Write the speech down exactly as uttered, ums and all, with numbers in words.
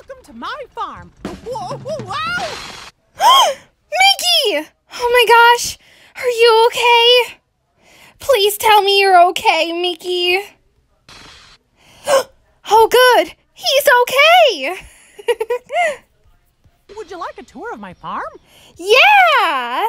Welcome to my farm. Whoa, whoa, wow! Mickey! Oh my gosh, are you okay? Please tell me you're okay, Mickey. Oh good, he's okay! Would you like a tour of my farm? Yeah!